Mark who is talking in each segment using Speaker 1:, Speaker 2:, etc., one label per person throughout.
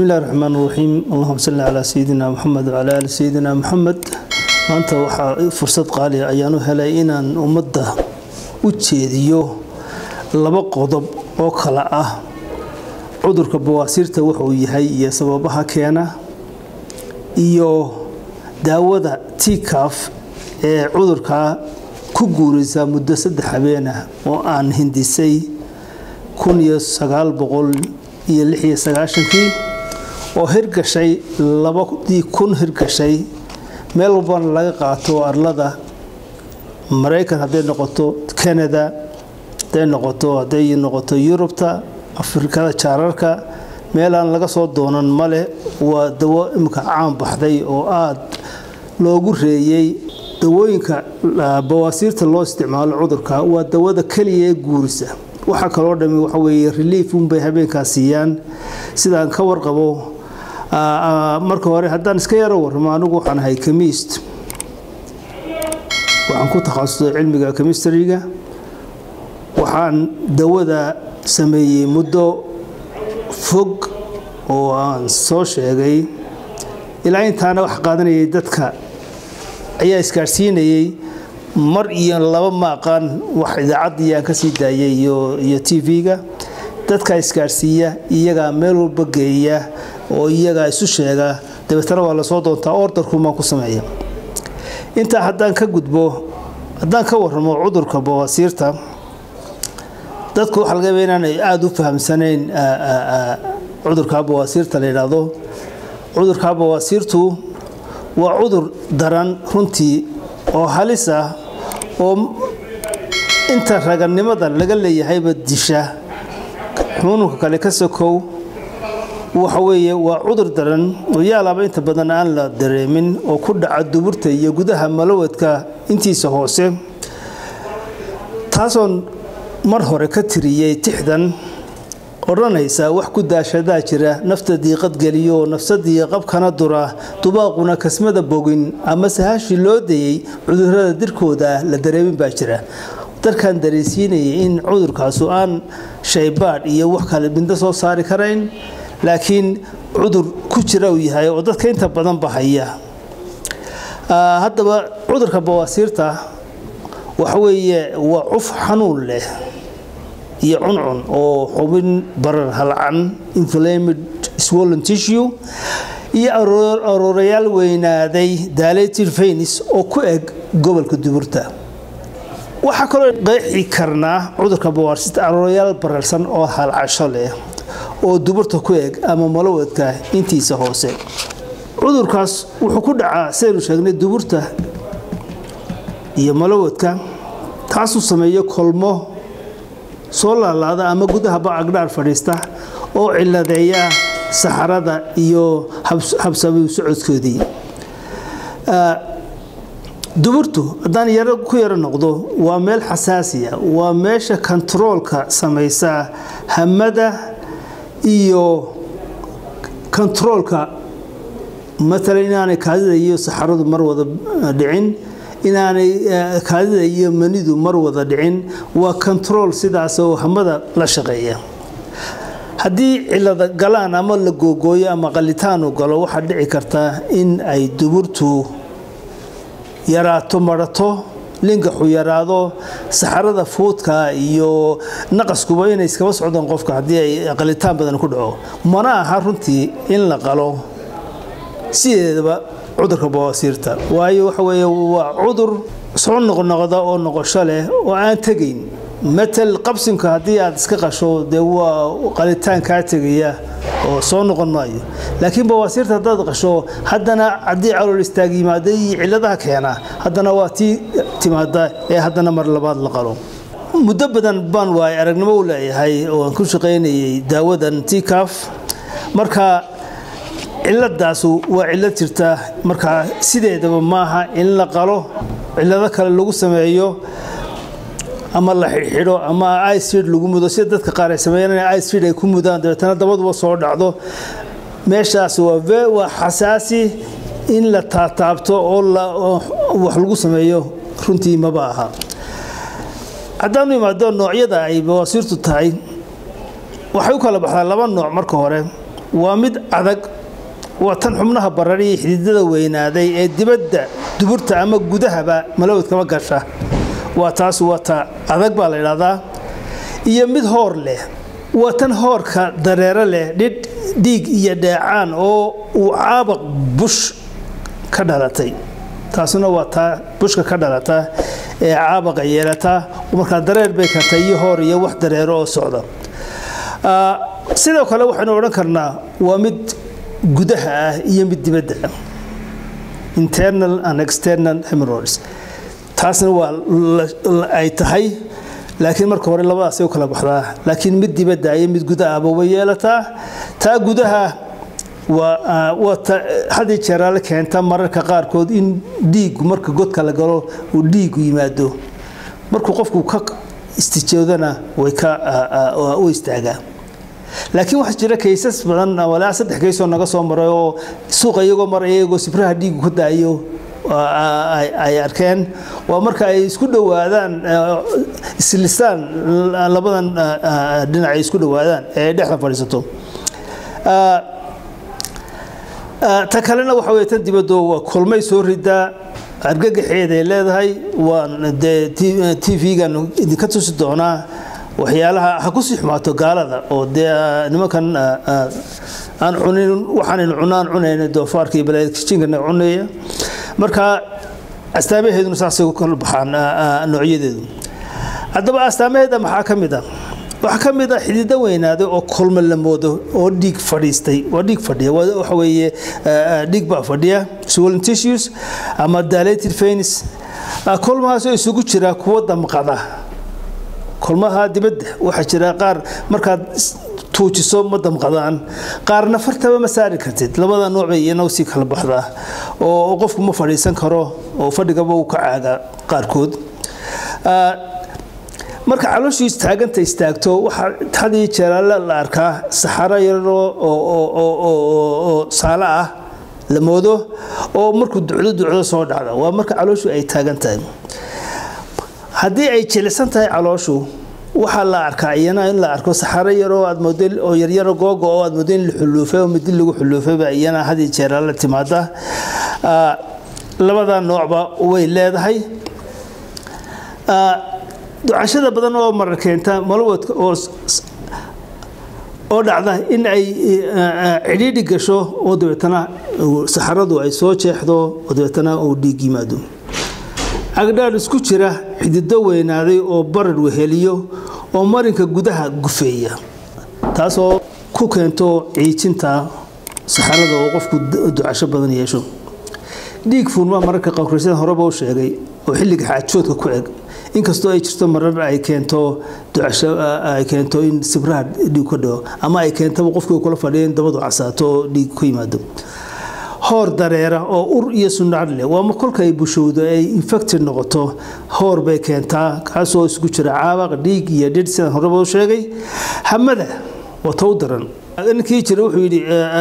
Speaker 1: الله الرحمن الرحيم اللهم صل على سيدنا محمد وعلى آل سيدنا محمد maanta waxa fursad qaali ah ayaan u helay inaan ummadda u jeediyo laba qodob oo kala ah cudurka bawaasiirta wuxuu yahay iyo sababaha keena iyo daawada TIKAF ee cudurka ku guuraysa muddo 3 habeen ah oo aan hindisay 1996 oo hirgashay 2000 hirgashay meel walba laga qaato arlada Mareykan haday noqoto Canada haday noqoto Yurubta Afrikada jaararka meel aan laga soo doonan male waa dawo imka caan baxday oo aad loogu reeyay dawooyinka bawaasiirta loo isticmaalo cudurka waa dawada kaliya ee guurisa waxa kale oo dhami waxa weeye relief bay habeenkaas siiyaan sidaan ka warqabo marka hore haddaan iska yaro warramo anigu waxaan ahay chemist waxaan ku takhasusay cilmiga chemistry-ga waxaan dawada sameeyay muddo fog oo aan soo sheegay ilaa intaana wax qaadanayay dadka ayaa iskaarsiinayay mar iyo laba maaqan wax idaacadii aan ka sii daayay iyo TV-ga dadka iskaarsiiya iyaga meel walba geeya oo iyaga isu sheega dabeetana waa la soo doontaa orderku ma ku sameeyo inta haddaan ka gudbo haddaan ka warramo cudurka bawaasiirta dadku waxa laga yaabaa inay aad u fahamsaneen cudurka bawaasiirta la yiraahdo cudurka bawaasiirtu waa cudur daran runtii oo halis ah oo inta raganimada laga leeyahay badisha xanuunka kale ka sokow waxa weeye waa cudur daran oo yaalaba inta badan aan la dareemin oo ku dhaca duburta iyo gudaha malawadka intiisa hoose taasoon mar hore ka tiriyay tixdan oranaysa wax ku daashada jira nafta diiqad galiyo nafsadii qabkana dura dubaaquna kasmada bogin ama sahashi loo dayay cudurrada dirkooda la dareemin baa jira darkan dareensiinay in cudurkaasu aan shaybaad iyo wax kale binda soo saari karayn laakiin cudur ku jira uu yahay oo dadka inta badan bahaya haddaba cudurka bawaasiirta waxa weeye waa cuf xanuun leh iyo cuncun oo xubin barar halcan inflamed swollen tissue iyo aroorayal weynaaday dilated veins oo ku eg gobolka duburta waxa kale qeexi karnaa cudurka bawaasiirta aroorayal bararsan oo halcasho leh oo duburta ku eg ama malawadka intiisa hoose cudurkaas wuxuu ku dhacaa saynu sheegnay duburta iyo malawadka taasoo sameeyo kolmo soo laalaada ama gudaha baagdhaar fadhiista oo ciladeeya saxarada iyo habsami socodkoodii duburtu haddaan ku yaro noqdo waa meel xasaasi ah waa meesha controlka samaysa hamada iyo controlka مثلا inaanay kaadida iyo saxaradu mar wada dhicin inaanay kaadida iyo manidu mar wada dhicin waa control sidaas oo hamada la shaqeeya hadii cilada galaan ama la googooyo ama qalitaan u galo waxa dhici karta in ay duburtu yaraato marato linga xuyaraado saxarada fuudka iyo naqaskuba inay iska socdaan qofka hadii ay qalitaan badan ku dhaco mana aha runtii in la qalo sideedaba cudurka bawaasiirta waayo waxa weeye waa cudur soo noqnoqda oo noqosho leh oo aan tagayn metal qabsinka hadii aad iska qasho de waa qalitaan ka tagaya oo soo noqon maayo laakiin bawaasiirta hadaad qasho haddana hadii calool istaagiimaaday ciladaha keena haddana waa timaada ee haddana mar labaad la qalo muddo badan baan waay aragnimo u leeyahay oo aan ku shaqeynayay daawadan TIKAF marka cilladaasu waa cillad jirta marka sideedaba maaha in la qalo cillado kale lagu sameeyo ama la xidho ama acid lagu mudo sida dadka qaar ay sameeyaan acid ay ku mudaan dabeetana dabaduba soo dhacdo meeshaas waa xasaasi in la taabto oo wax lagu sameeyo runtii ma baaha haddaan imaado noocyada ay bawaasiirtu tahay waxay u kala baxdaa laba nooc marka hore waa mid adag waa tan xubnaha barari xididada weynaaday ee dibadda duburta ama gudahaba malawd kama gasha waa taas waa ta adag baa la yiraahdaa iyo mid hoor leh waa tan hoorka dareere leh dhiig iyo dheecaan oo uu caabaq bush ka dhalatay taasuna waa ta bushka ka dhalata ee caabaqa yeelata marka dareer bay ka tahay hoor iyo wax dareero oo socda sidoo kale waxaan oran karnaa waa mid gudaha iyo mid dibadda internal and external hemorrhoids taasna waa ay tahay laakiin marka hore labadaas ay kala baxdaa laakiin mid dibadda iyo mid gudaha way yeelataa ta gudaha waa hadii jeeraal keenta mararka qaar kood in dhiig marka godka la galo uu dhiig yimaado markuu qofku ka istijoodana way ka oo istaaga laakiin waxa jira cases badan wala saddex case oo naga soo maray oo suuqa iyagoo maray iyagoo sibraha dhiig ku daayo ay arkeen waa marka ay isku dhawaadaan islisaan labadan dhinac isku dhawaadaan ee dhexda fadhiisato ta kalena waxa weeye tan dibadda waa kulmay soo ridaa argagaxeeda ay leedahay waa TV-gan idinka tusi doonaa waxyaalaha ha ku sii xumaato gaalada oo nimankan aan cunin waxaan cunaan doofaarka iyo balaadkicinka cunaya marka astaamaheeduna saasay ku kala baxaan noocyadeedu haddaba astaamaheeda maxaa ka mid ah waxa ka mid ah xididda weynaaday oo kulma la moodo oo dhiig fadhiistay waa dhiig fadhiya waxa weeye dhiig baa fadhiya swollen tissues ama dilated veins kulmahaas oo isugu jira kuwa damqada kulmaha dibadda waxa jira qaar marka tuujiso ma damqadaan qaarna fartaba ma saari kartid labada nooc bay iyana si kala baxdaa oo qofku ma fadhiisan karo oo fadhigaba uu ka caaga qaarkood marka calooshu istaagto waxa hadii jeeraal la arkaa saxaro yar oo saala ah la moodo oo markuu ducdo soo dhacda waa marka calooshu ay taagan tahay hadii ay jilisan tahay calooshu waxa la arkaa iyana in la arko saxaro yar oo aad model oo yar googo oo aad model xuluufay oo mid lagu xuluufay ba iyana hadii jeeraal la timaada labada noocba way leedahay ducashada badan oo mar keenta malwadka oo dhacda in ay cidhiidhi gasho oo dabeetana saxaradu ay soo jeexdo oo dabeetana uu dhiig yimaado agdhaad isku jira xididdo weynaaday oo barar weheliyo oo marinka gudaha gufeeya taasoo ku keento ciijinta saxarada oo qofku ducasho badan yeesho dhiig fuulma mararka qowraysan horeba u sheegay oo xilliga xaajoodka ku eg inkastoo ay jirto marar ay keento ducasho ay keento in sibraha dhiig ka dhaco ama ay keento qofku kula fadhiyeen dabadu casaato dhiig ku yimaado hoor dareera oo ur iyo sunnad leh waa ma kolka ay bushowdo ay infected noqoto hoor bay keentaa kaasoo isku jira caabaq dhiig iyo dhid sida horeba u sheegay hamada waa tow daran inkii jira wuxuu yidhi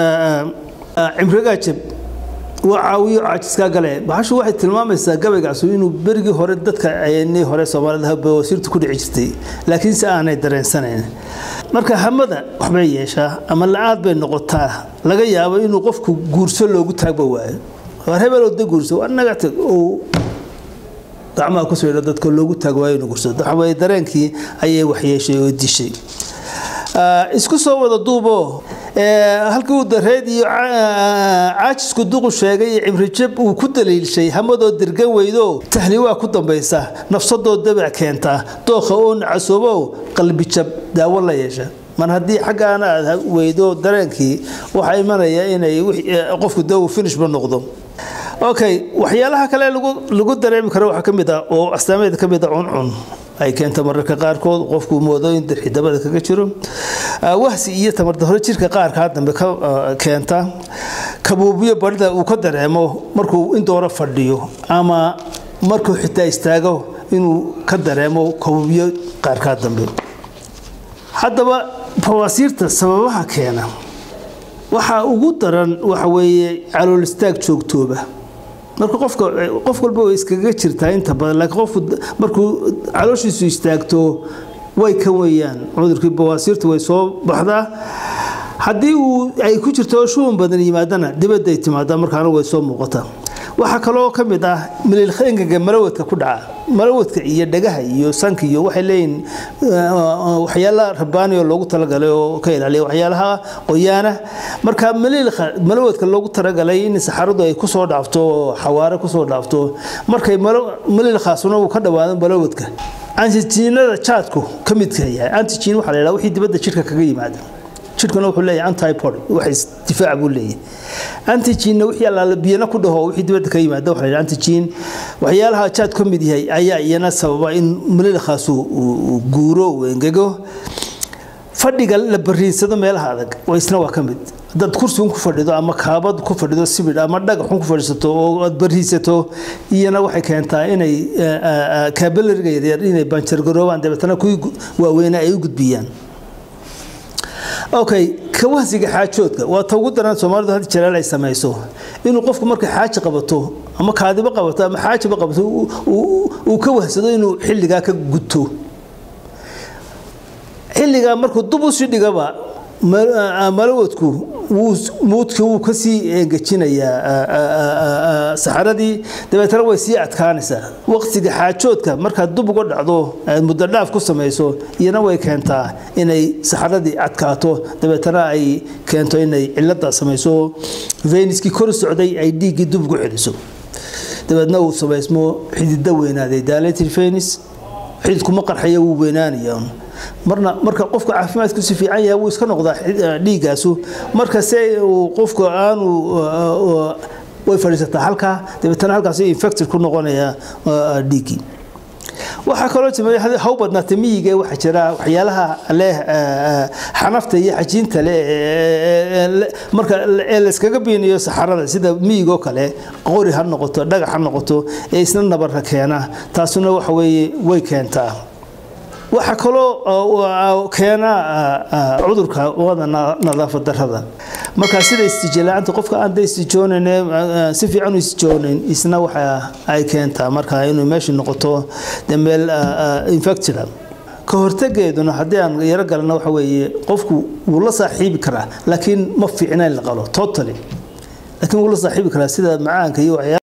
Speaker 1: cimriga jab وعاوي عاجزكا غلي باشو waxay tilmaamaysaa gabaygaas inuu berigi hore dadka ayeenay hore Soomaalida bawaasiirta ku dhici jirtay laakiin si aanay dareensanayn marka hamada waxbay yeeshaa ama laad bay noqotaa laga yaabo inuu qofku guurso loogu taagba waayo war hebel oo guurso anaga tag oo gacmaha ku soo dadka loogu taag waayo inuu guurso waxbay dareenkii ayay wax yeeshay oo dishay isku soo wada duubo halkii uu dareed iyo caajisku duqu sheegay cimri jab uu ku daliilshay hamadoo dirgan weydo tahliiwa ku dambaysa nafsadoo dabac keenta dooqa oo nacasoobo qalbi jab daawo la yeesha man hadii xagaana weydo dareenkii waxa imanaya inay qofku daawo finish ba noqdo okay waxyaalaha kale lagu dareemi karo waxa kamid ah oo astaamadeeda kamid ah cuncun ay keento mararka qaarkood qofku moodo in dirxidabada kaga jiro wahsi iyo tamarda hore jirka qaarka dambe ka keenta kabuubiyo barida uu ka dareemo markuu in doora fadhiyo ama markuu xitaa istaago inuu ka dareemo kabuubiyo qaarka dambe haddaba bawaasiirta sababaha keena waxa ugu daran waxa weeye calool istaag joogtooba marka qof walba way iskaga jirtaa inta badan laakiin qofku markuu calooshiisu istaagto way ka weeyaan cudurkii bawaasiirta way soo baxdaa haddii ay ku jirto shuban badan yimaadana dibadda ay timaado markaana way soo muuqataa waxa kaloo ka mid ah mililkhaynga malawadka ku dhaca malawadka iyo dhagaha iyo sanka iyo waxay leeyihiin waxyaalaha rabbaani oo loogu talagalay oo ka ilaaliya waxyaalaha qoyaana marka malawadka loogu talagalay in saxaradu ay ku soo dhaafto xawaare ku soo dhaafto markay mililkhaasuna uu ka dhawaado malawadka antigenada jaadku ka mid yahay antigen waxa la yiraahdaa wixii dibadda jirka kaga yimaada jirkana wuxuu leeyahay antibody wax difaac buu leeyahay antigen wixii la biyana ku dhaho wixii dibadda ka yimaada waxa la yiraahdaa antigen waxyaalaha jaad ka mid yahay ayaa iyana sababa in mililkhaasu guuro engego fadhiga la bariisado meelaha adag oo isna waa ka mid dad kursi ku fadhido ama kaabad ku fadhido sibir ama dhagax ku fadhiisato oo aad bariisato iyana waxay keentaa inay kaabelariga yar inay banjar garoobaan dabeetana ku waaweyn ay u gudbiyaan okay kawasiga xaajoodka waa taw gudaran Soomaalidu had jiraal ay sameeyso inuu qofku markay xaaji qabato ama kaadiba qabato ama xaajiba qabato uu ka wahsado inuu xilliga ka gudto xilliga markuu dub u sii dhigaba malawadku muudku uu ka sii engajinaya saxaradii dabeetana way sii adkaanaysaa waqtiga xaajoodka marka dub uga dhacdo muddo dhaaf ku sameeyso iyana way keentaa inay saxaradii adkaato dabeetana ay keento inay cilada sameeyso veniski kor socday ay dhiigi dub ugu celiso dabeetana uu sameysmo xididda weynaaday dilated venis xididku ma qarxayo uu weynaanayo marka qofka caafimaadku si fiican yahay uu iska noqdaa dhiigaasu marka say uu qofku aanu way fariisata halka dabeetana halkaas infected ku noqonaya dhiigi waxa kale oo jiray haw badnaatay miyiga waxa jira waxyaalaha leh xanafta iyo xajiinta leh marka la iskaga biiniyo saxarada sida miyiga kale qori ha noqoto dhagax ha noqoto ee isna nabar keena taasuna waxa way keentaa waxa kaloo keena cudurka wada nadaafad darrada marka sida istijlaanta qofka aan istijoonayn si fiican u istijoonayn isna waxa ay keentaa marka inuu meesha noqoto meel infected ka hortageeduna hadii aan yara galno waxa weeye qofku uu la saaxiibi karaa laakiin ma fiicna in la qalo totally laakiin uu la saaxiibi karaa sida macaanka iyo